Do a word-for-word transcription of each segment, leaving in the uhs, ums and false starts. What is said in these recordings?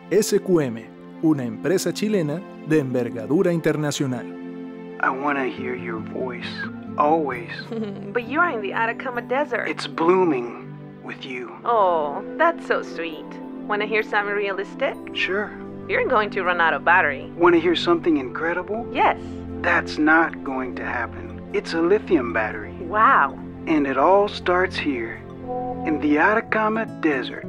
S Q M, una empresa chilena de envergadura internacional. I want to hear your voice, always. But you're in the Atacama Desert. It's blooming with you. Oh, that's so sweet. Want to hear something realistic? Sure. You're going to run out of battery. Want to hear something incredible? Yes. That's not going to happen. It's a lithium battery. Wow. And it all starts here, in the Atacama Desert.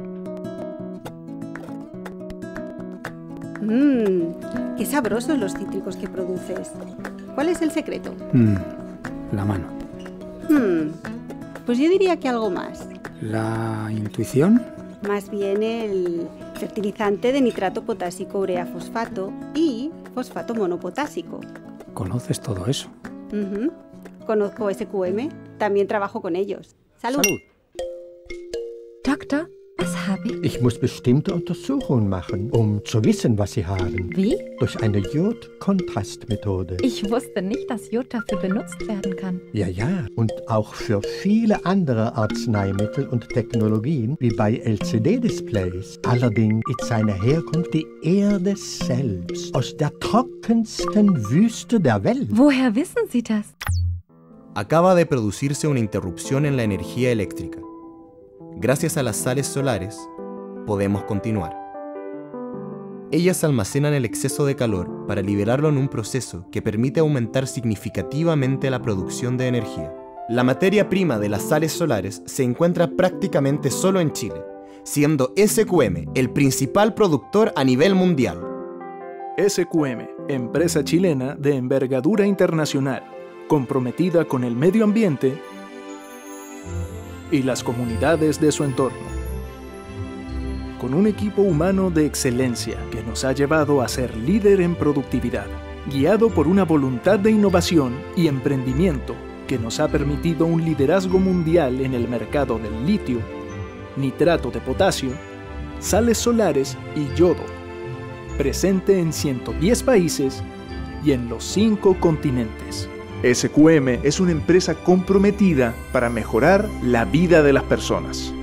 Mmm, qué sabrosos los cítricos que produces. ¿Cuál es el secreto? Mm, la mano. Hmm, pues yo diría que algo más. ¿La intuición? Más bien el fertilizante de nitrato potásico urea fosfato y fosfato monopotásico. ¿Conoces todo eso? Uh-huh. Conozco S Q M, también trabajo con ellos. ¡Salud! ¡Salud! Doktor, was habe ich? Ich muss bestimmte Untersuchungen machen, um zu wissen, was Sie haben. Wie? Durch eine Jod-Kontrastmethode. Ich wusste nicht, dass Jod dafür benutzt werden kann. Ja, ja. Und auch für viele andere Arzneimittel und Technologien, wie bei L C D-Displays. Allerdings ist seine Herkunft die Erde selbst, aus der trockensten Wüste der Welt. Woher wissen Sie das? Acaba de producirse una interrupción en la energía eléctrica. Gracias a las sales solares, podemos continuar. Ellas almacenan el exceso de calor para liberarlo en un proceso que permite aumentar significativamente la producción de energía. La materia prima de las sales solares se encuentra prácticamente solo en Chile, siendo S Q M el principal productor a nivel mundial. S Q M, empresa chilena de envergadura internacional, comprometida con el medio ambiente y las comunidades de su entorno. Con un equipo humano de excelencia que nos ha llevado a ser líder en productividad, guiado por una voluntad de innovación y emprendimiento que nos ha permitido un liderazgo mundial en el mercado del litio, nitrato de potasio, sales solares y yodo, presente en ciento diez países y en los cinco continentes. S Q M es una empresa comprometida para mejorar la vida de las personas.